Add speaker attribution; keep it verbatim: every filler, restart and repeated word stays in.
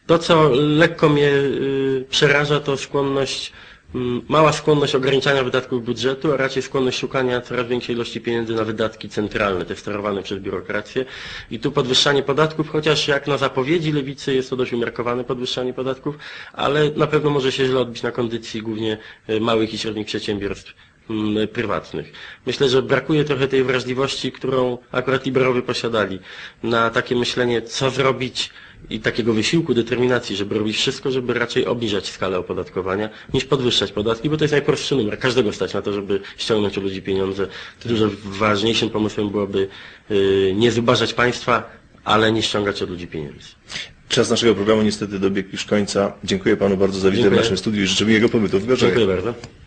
Speaker 1: To, co lekko mnie y, przeraża, to skłonność, y, mała skłonność ograniczania wydatków budżetu, a raczej skłonność szukania coraz większej ilości pieniędzy na wydatki centralne, te sterowane przez biurokrację. I tu podwyższanie podatków, chociaż jak na zapowiedzi lewicy jest to dość umiarkowane podwyższanie podatków, ale na pewno może się źle odbić na kondycji głównie y, małych i średnich przedsiębiorstw prywatnych. Myślę, że brakuje trochę tej wrażliwości, którą akurat liberałowie posiadali, na takie myślenie, co zrobić i takiego wysiłku, determinacji, żeby robić wszystko, żeby raczej obniżać skalę opodatkowania, niż podwyższać podatki, bo to jest najprostszy numer. Każdego stać na to, żeby ściągnąć od ludzi pieniądze. Dużo ważniejszym pomysłem byłoby yy, nie zubażać państwa, ale nie ściągać od ludzi pieniędzy.
Speaker 2: Czas naszego programu niestety dobiegł już końca. Dziękuję panu bardzo za wizytę w naszym studiu i życzę miłego pobytu w Gorzowie.
Speaker 1: Dziękuję bardzo.